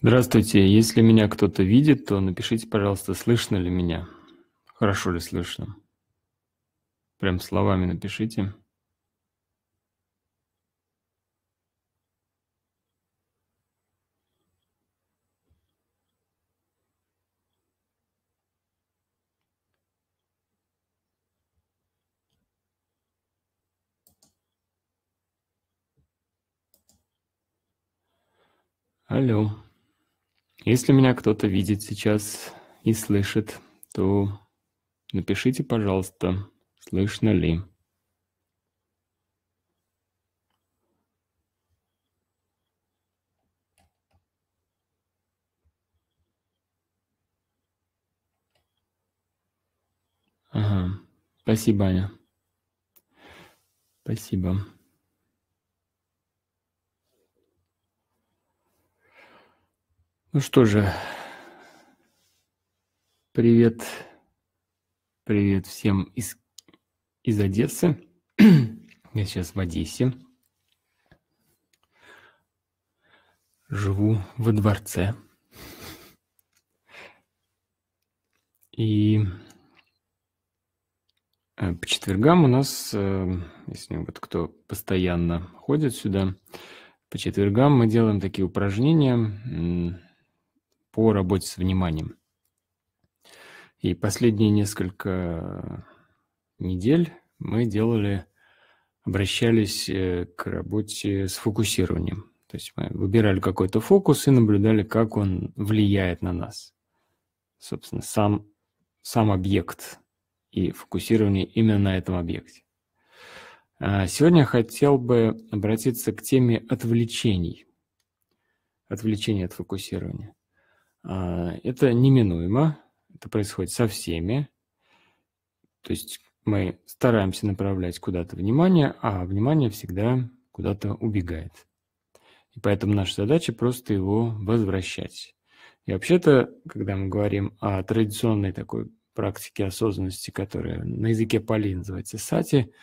Здравствуйте. Если меня кто-то видит, то напишите, пожалуйста, слышно ли меня. Хорошо ли слышно? Прям словами напишите. Алло. Если меня кто-то видит сейчас и слышит, то напишите, пожалуйста, слышно ли. Ага. Спасибо, Аня. Спасибо. Ну что же, привет. Привет всем из Одессы. Я сейчас в Одессе. Живу во дворце. И по четвергам у нас, если вот кто постоянно ходит сюда, по четвергам мы делаем такие упражнения по работе с вниманием. И последние несколько недель мы обращались к работе с фокусированием. То есть мы выбирали какой-то фокус и наблюдали, как он влияет на нас. Собственно, сам объект и фокусирование именно на этом объекте. Сегодня я хотел бы обратиться к теме отвлечений. Отвлечения от фокусирования. Это неминуемо, это происходит со всеми. То есть мы стараемся направлять куда-то внимание, а внимание всегда куда-то убегает. И поэтому наша задача просто его возвращать. И вообще-то, когда мы говорим о традиционной такой практике осознанности, которая на языке Пали называется сати,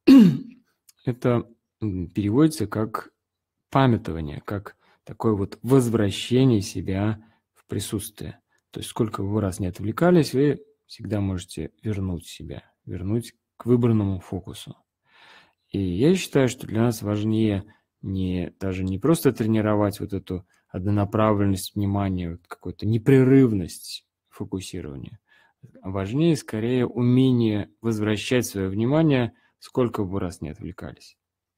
это переводится как памятование, как такое вот возвращение себя в присутствие. То есть сколько вы раз не отвлекались, вы всегда можете вернуть себя, вернуть к выбранному фокусу. И я считаю, что для нас важнее даже не просто тренировать вот эту однонаправленность внимания, вот какую-то непрерывность фокусирования, а важнее скорее умение возвращать свое внимание, сколько бы раз не отвлекались.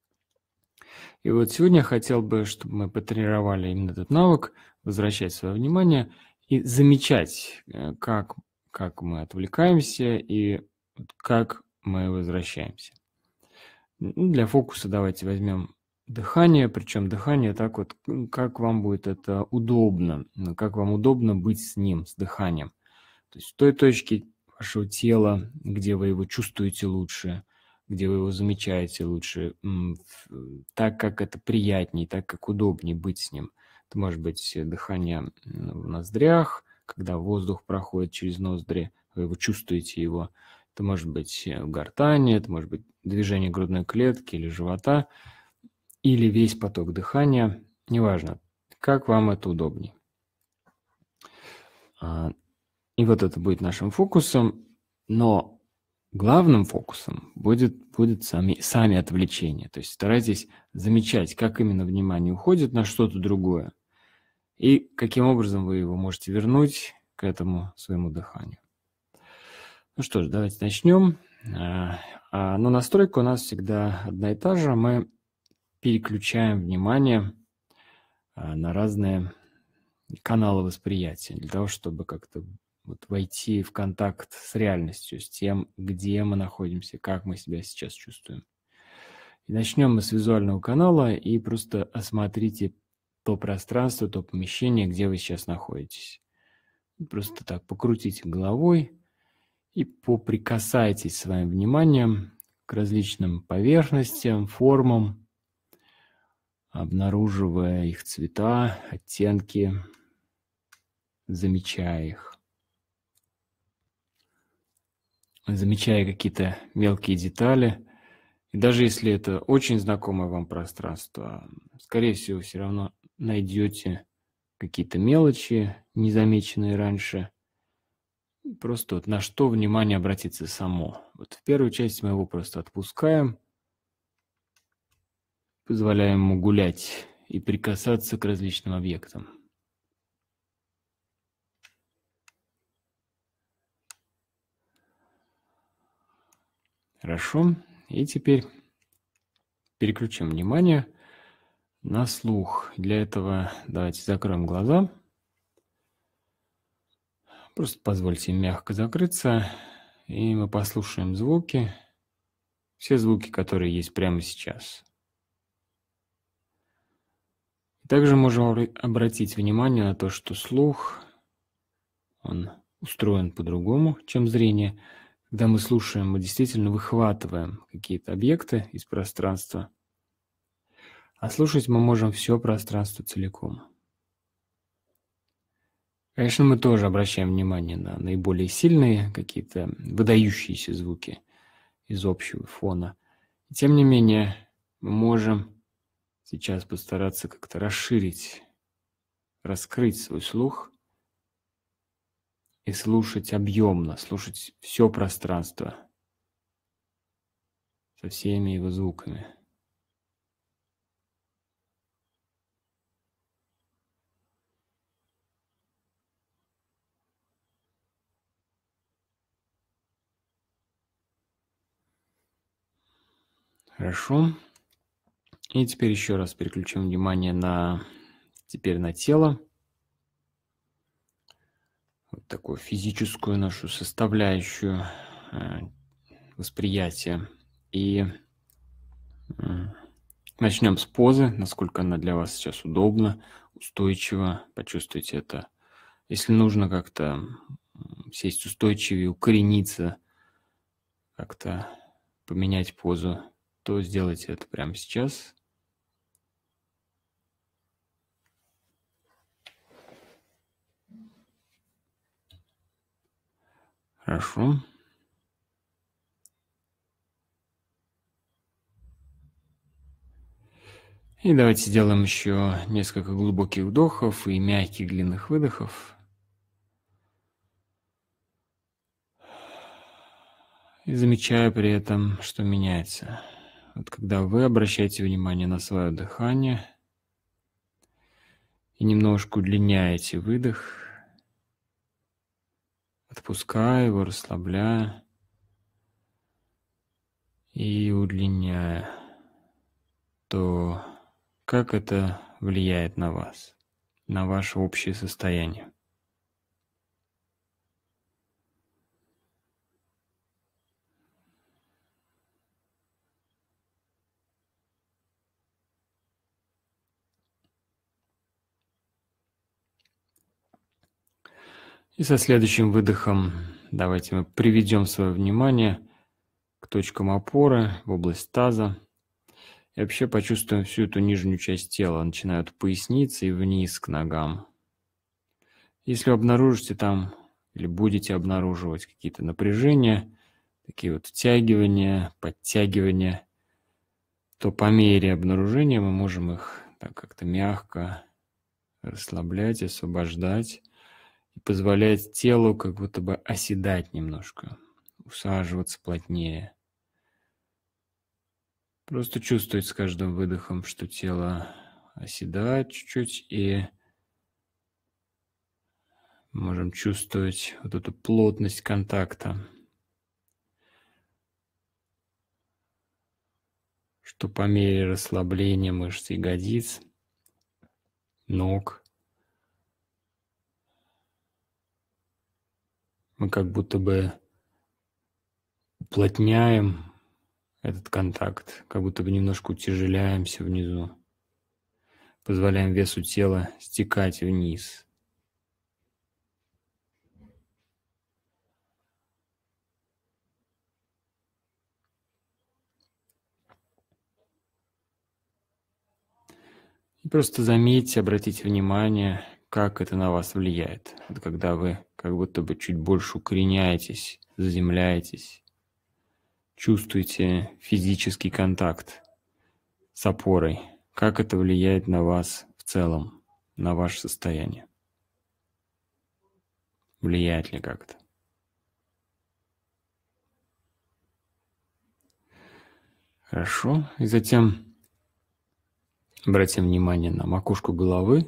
И вот сегодня я хотел бы, чтобы мы потренировали именно этот навык, возвращать свое внимание и замечать, как мы отвлекаемся и как мы возвращаемся. Для фокуса давайте возьмем дыхание, причем дыхание так вот, как вам будет это удобно, как вам удобно быть с ним, с дыханием. То есть в той точке вашего тела, где вы его чувствуете лучше, где вы его замечаете лучше, так, как это приятнее, так, как удобнее быть с ним. Это может быть дыхание в ноздрях, когда воздух проходит через ноздри, вы его чувствуете его. Это может быть в гортани, это может быть движение грудной клетки или живота, или весь поток дыхания, неважно, как вам это удобнее. И вот это будет нашим фокусом, но главным фокусом будет сами отвлечения. То есть старайтесь замечать, как именно внимание уходит на что-то другое, и каким образом вы его можете вернуть к этому своему дыханию. Ну что ж, давайте начнем. Но настройка у нас всегда одна и та же. Мы переключаем внимание на разные каналы восприятия для того, чтобы как-то войти в контакт с реальностью, с тем, где мы находимся, как мы себя сейчас чувствуем. И начнем мы с визуального канала и просто осмотрите то пространство, то помещение, где вы сейчас находитесь. Просто так покрутите головой и поприкасайтесь своим вниманием к различным поверхностям, формам, обнаруживая их цвета, оттенки, замечая их. Замечая какие-то мелкие детали. И даже если это очень знакомое вам пространство, скорее всего, все равно найдете какие-то мелочи, незамеченные раньше. Просто вот на что внимание обратиться само. Вот в первую часть мы его просто отпускаем, позволяем ему гулять и прикасаться к различным объектам. Хорошо. И теперь переключим внимание на слух. Для этого давайте закроем глаза. Просто позвольте им мягко закрыться, и мы послушаем звуки, все звуки, которые есть прямо сейчас. Также можем обратить внимание на то, что слух, он устроен по-другому, чем зрение. Когда мы слушаем, мы действительно выхватываем какие-то объекты из пространства, а слушать мы можем все пространство целиком. Конечно, мы тоже обращаем внимание на наиболее сильные, какие-то выдающиеся звуки из общего фона. И тем не менее, мы можем сейчас постараться как-то расширить, раскрыть свой слух и слушать объемно, слушать все пространство со всеми его звуками. Хорошо. И теперь еще раз переключим внимание на тело. Вот такую физическую нашу составляющую восприятия. И начнем с позы, насколько она для вас сейчас удобна, устойчива. Почувствуйте это. Если нужно как-то сесть устойчивее, укорениться, как-то поменять позу, то сделайте это прямо сейчас. Хорошо. И давайте сделаем еще несколько глубоких вдохов и мягких длинных выдохов. И замечая при этом, что меняется. Вот когда вы обращаете внимание на свое дыхание и немножко удлиняете выдох, отпуская его, расслабляя и удлиняя, то как это влияет на вас, на ваше общее состояние? И со следующим выдохом давайте мы приведем свое внимание к точкам опоры в область таза. И вообще почувствуем всю эту нижнюю часть тела, начиная от поясницы и вниз к ногам. Если обнаружите там или будете обнаруживать какие-то напряжения, такие вот втягивания, подтягивания, то по мере обнаружения мы можем их так как-то мягко расслаблять, освобождать и позволять телу как будто бы оседать немножко, усаживаться плотнее. Просто чувствовать с каждым выдохом, что тело оседает чуть-чуть, и можем чувствовать вот эту плотность контакта, что по мере расслабления мышц ягодиц, ног, мы как будто бы уплотняем этот контакт, как будто бы немножко утяжеляемся внизу, позволяем весу тела стекать вниз. И просто заметьте, обратите внимание, как это на вас влияет. Это когда вы как будто бы чуть больше укореняетесь, заземляетесь, чувствуете физический контакт с опорой, как это влияет на вас в целом. на ваше состояние? Влияет ли как-то? Хорошо. И затем обратим внимание на макушку головы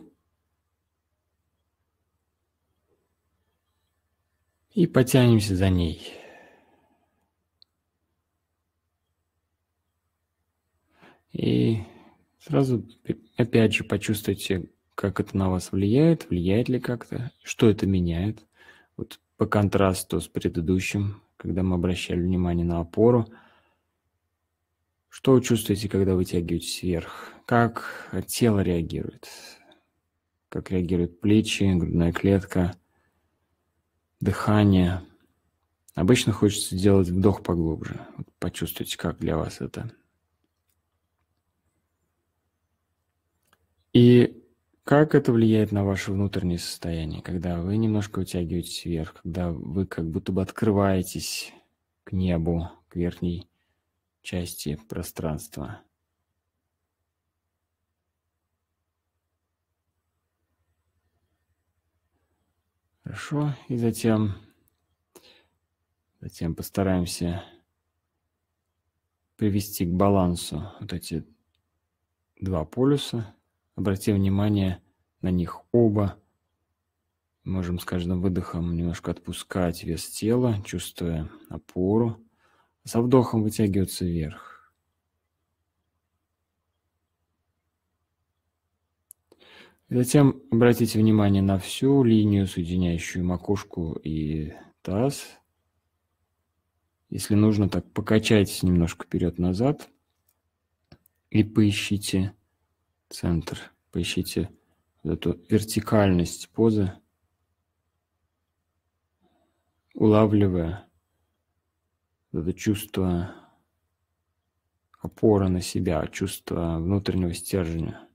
и потянемся за ней. И сразу, опять же, почувствуйте, как это на вас влияет ли как-то, что это меняет. Вот по контрасту с предыдущим, когда мы обращали внимание на опору, что вы чувствуете, когда вытягиваетесь вверх? Как тело реагирует? Как реагируют плечи, грудная клетка, дыхание? Обычно хочется сделать вдох поглубже. Вот почувствуйте, как для вас это. И как это влияет на ваше внутреннее состояние, когда вы немножко вытягиваетесь вверх, когда вы как будто бы открываетесь к небу, к верхней части пространства? Хорошо. И затем постараемся привести к балансу вот эти два полюса. Обратим внимание на них оба. Можем с каждым выдохом немножко отпускать вес тела, чувствуя опору. Со вдохом вытягиваться вверх. И затем обратите внимание на всю линию, соединяющую макушку и таз. Если нужно, так покачайтесь немножко вперед-назад и поищите центр, поищите вот эту вертикальность позы, улавливая это чувство опоры на себя, чувство внутреннего стержня.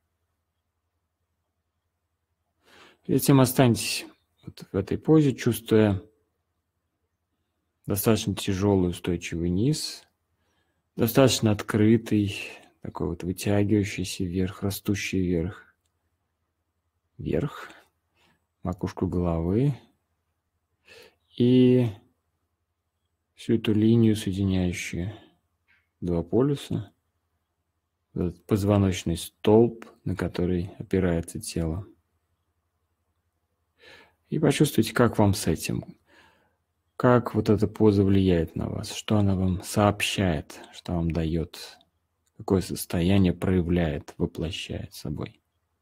И затем останьтесь вот в этой позе, чувствуя достаточно тяжелый устойчивый низ, достаточно открытый, такой вот вытягивающийся вверх, растущий вверх, вверх, макушку головы и всю эту линию, соединяющую два полюса, этот позвоночный столб, на который опирается тело. И почувствуйте, как вам с этим, как вот эта поза влияет на вас, что она вам сообщает, что вам дает, какое состояние проявляет, воплощает собой.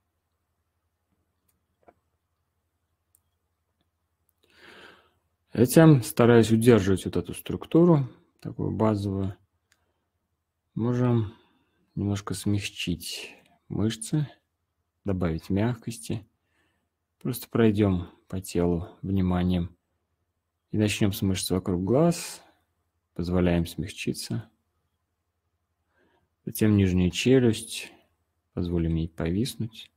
Затем, стараясь удерживать вот эту структуру, такую базовую, можем немножко смягчить мышцы, добавить мягкости. Просто пройдем по телу вниманием и начнем с мышц вокруг глаз, позволяем смягчиться. Затем нижняя челюсть, позволим ей повиснуть.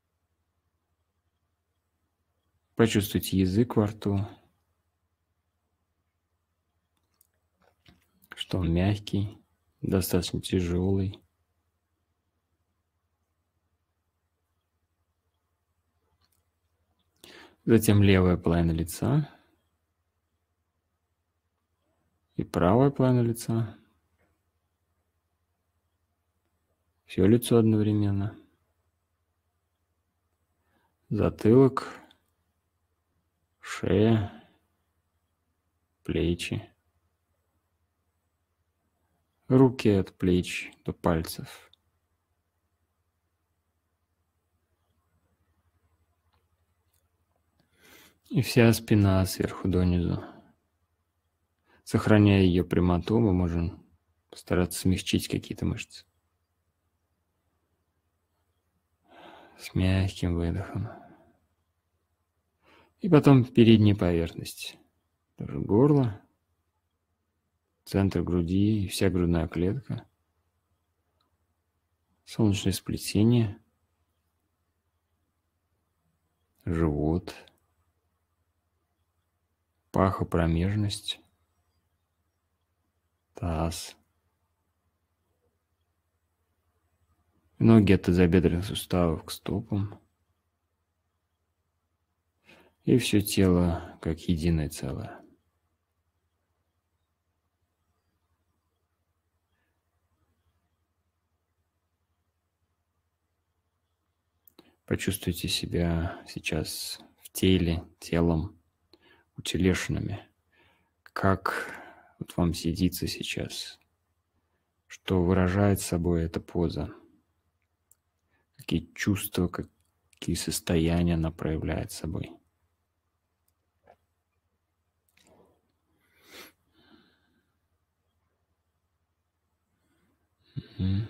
Почувствуйте язык во рту, что он мягкий, достаточно тяжелый. Затем левая половина лица и правая половина лица. Все лицо одновременно. Затылок, шея, плечи. Руки от плеч до пальцев. И вся спина сверху донизу. Сохраняя ее прямоту, мы можем постараться смягчить какие-то мышцы. С мягким выдохом. И потом передняя поверхность. Тоже горло, центр груди и вся грудная клетка. Солнечное сплетение. Живот. Пахопромежность. Таз. Ноги от тазобедренных суставов к стопам. и все тело как единое целое. Почувствуйте себя сейчас в теле, телом, утелешенными. Как вот вам сидится сейчас, что выражает собой эта поза, какие чувства, какие состояния она проявляет собой. Мгм.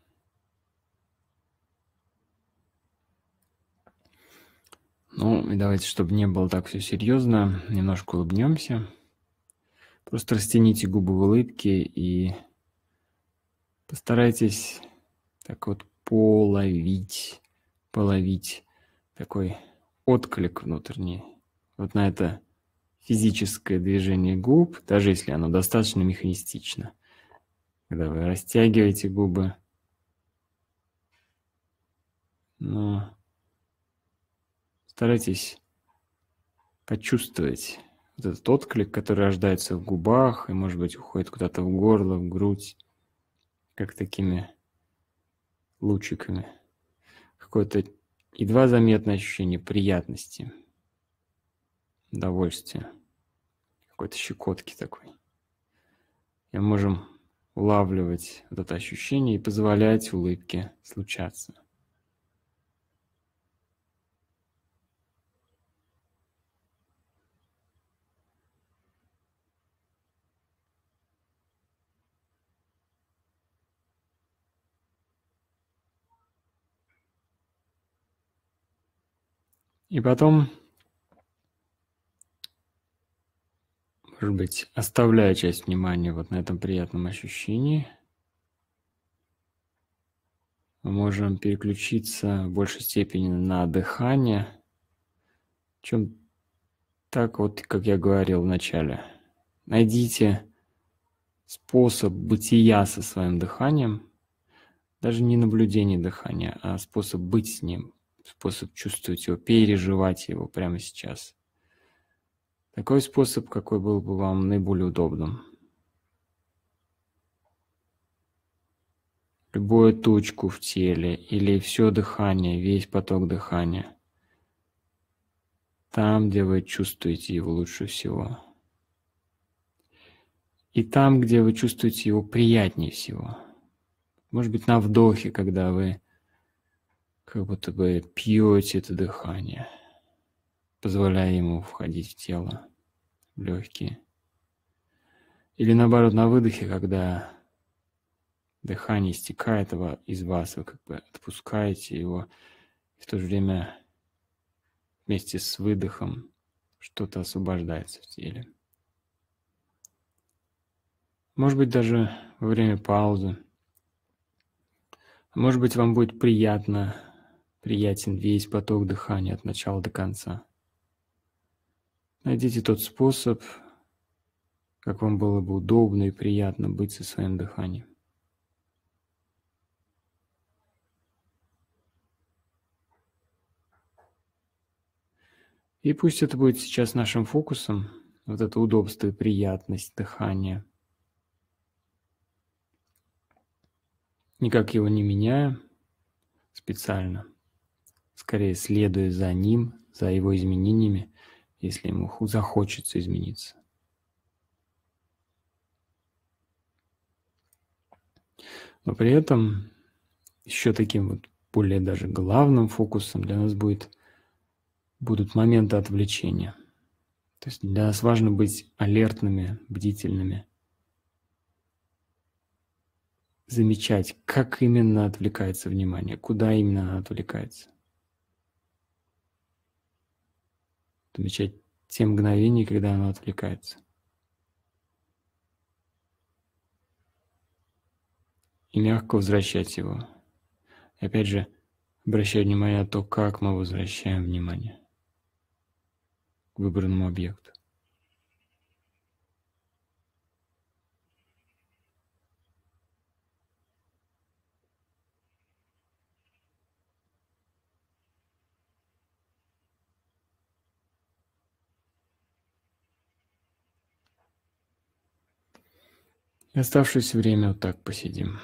Ну, и давайте, чтобы не было так все серьезно, немножко улыбнемся. Просто растяните губы в улыбке и постарайтесь так вот половить такой отклик внутренний вот на это физическое движение губ, даже если оно достаточно механистично. Когда вы растягиваете губы, но старайтесь почувствовать вот этот отклик, который рождается в губах и, может быть, уходит куда-то в горло, в грудь, как такими лучиками. Какое-то едва заметное ощущение приятности, удовольствия, какой-то щекотки такой. И мы можем улавливать вот это ощущение и позволять улыбке случаться. И потом, может быть, оставляя часть внимания вот на этом приятном ощущении, мы можем переключиться в большей степени на дыхание, чем так вот, как я говорил в начале. Найдите способ бытия со своим дыханием, даже не наблюдение дыхания, а способ быть с ним, способ чувствовать его, переживать его прямо сейчас. Такой способ, какой был бы вам наиболее удобным. Любую точку в теле или все дыхание, весь поток дыхания. Там, где вы чувствуете его лучше всего. И там, где вы чувствуете его приятнее всего. Может быть, на вдохе, когда вы как будто бы пьете это дыхание, позволяя ему входить в тело, в легкие. Или наоборот, на выдохе, когда дыхание истекает из вас, вы как бы отпускаете его, и в то же время вместе с выдохом что-то освобождается в теле. Может быть, даже во время паузы. Может быть, вам будет приятен весь поток дыхания от начала до конца. Найдите тот способ, как вам было бы удобно и приятно быть со своим дыханием. И пусть это будет сейчас нашим фокусом, вот это удобство и приятность дыхания. Никак его не меняя специально, скорее следуя за ним, за его изменениями, если ему захочется измениться. Но при этом еще таким вот более даже главным фокусом для нас будут моменты отвлечения. То есть для нас важно быть алертными, бдительными, замечать, как именно отвлекается внимание, куда именно оно отвлекается. Замечать те мгновения, когда оно отвлекается. И мягко возвращать его. И опять же, обращать внимание на то, как мы возвращаем внимание к выбранному объекту. И оставшееся время вот так посидим.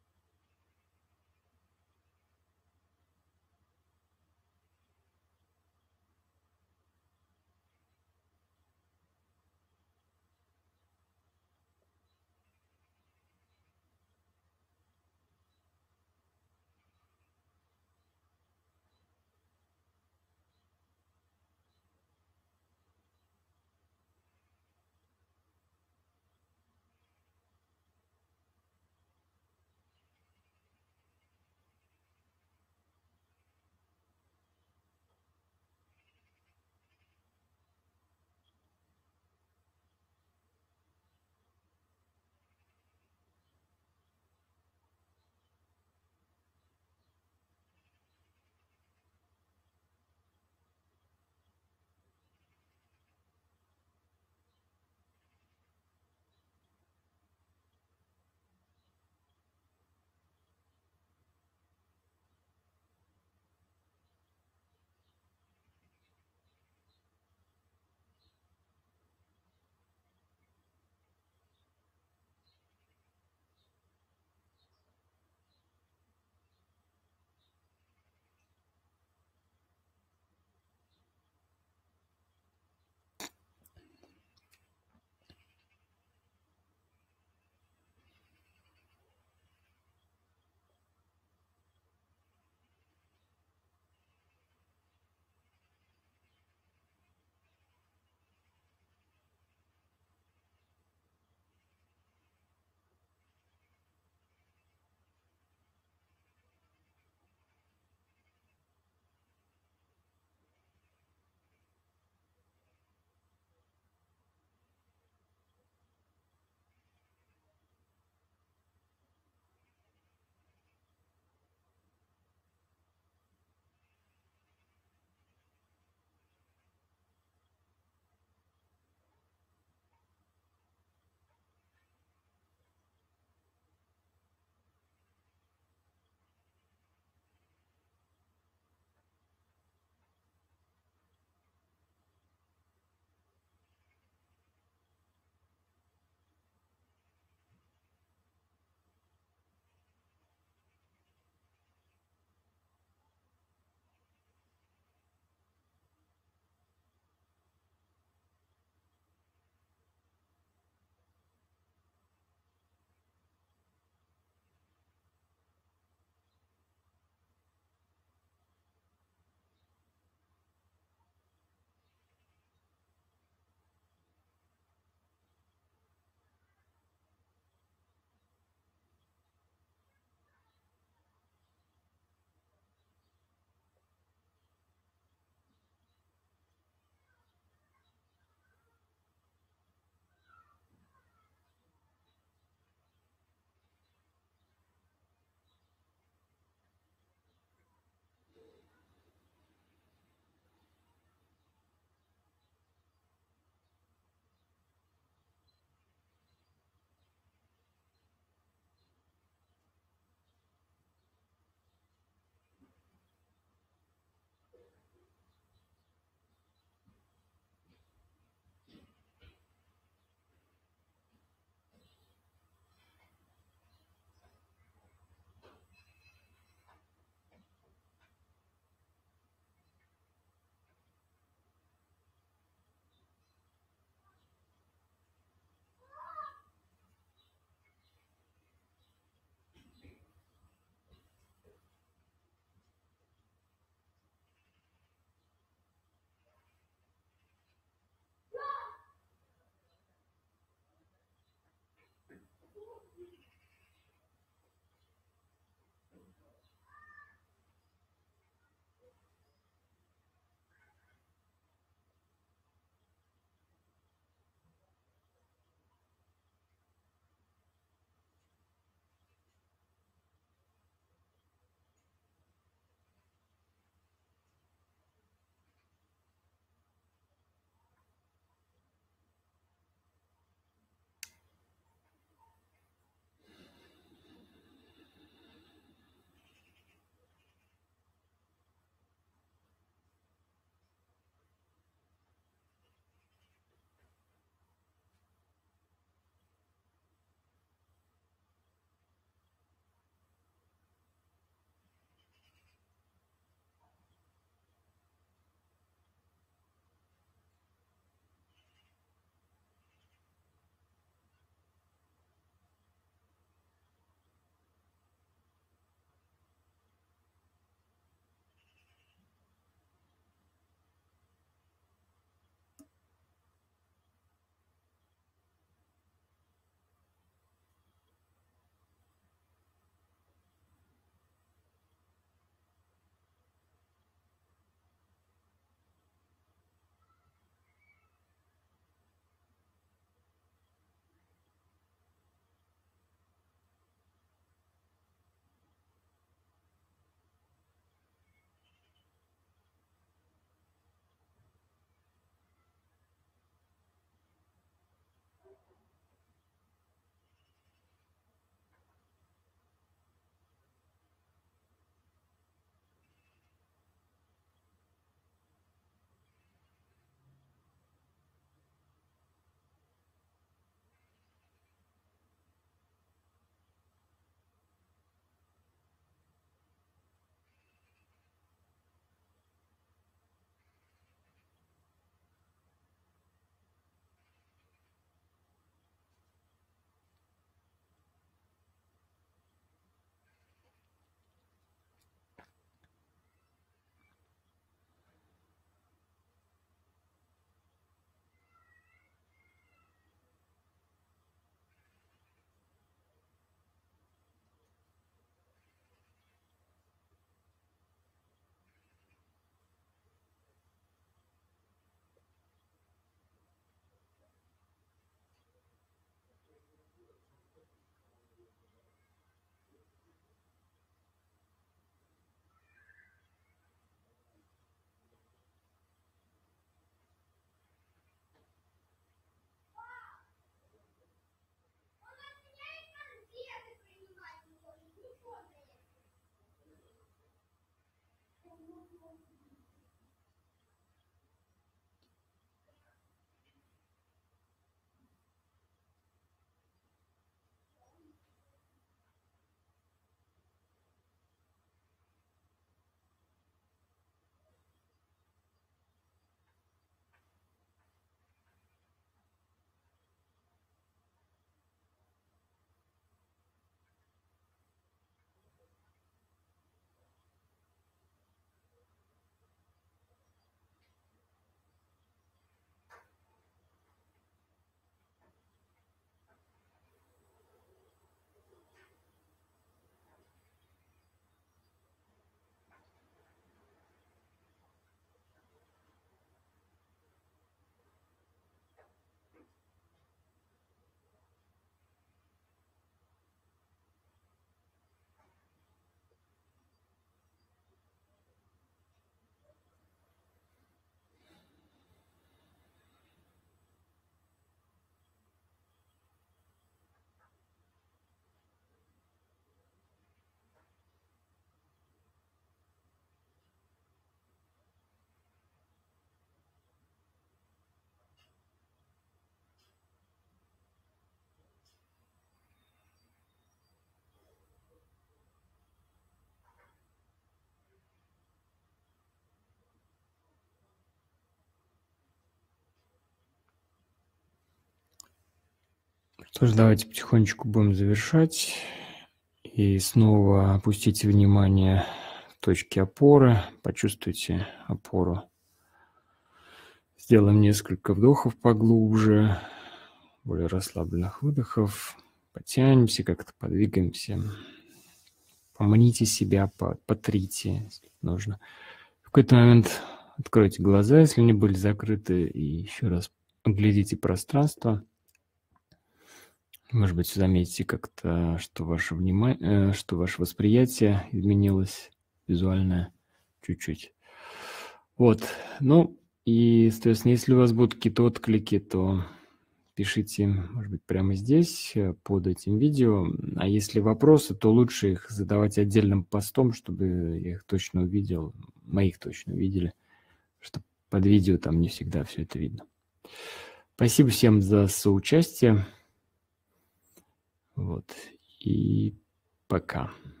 Тоже давайте потихонечку будем завершать. И снова опустите внимание в точки опоры, почувствуйте опору. Сделаем несколько вдохов поглубже, более расслабленных выдохов. Потянемся, как-то подвигаемся. Поманите себя, потрите, если нужно. В какой-то момент откройте глаза, если они были закрыты, и еще раз оглядите пространство. Может быть, заметите как-то, что ваше внимание, что ваше восприятие изменилось визуальное чуть-чуть. Вот. Ну, и, соответственно, если у вас будут какие-то отклики, то пишите, может быть, прямо здесь, под этим видео. А если вопросы, то лучше их задавать отдельным постом, чтобы я их точно увидел, моих точно увидели, что под видео там не всегда все это видно. Спасибо всем за соучастие. Вот. И пока.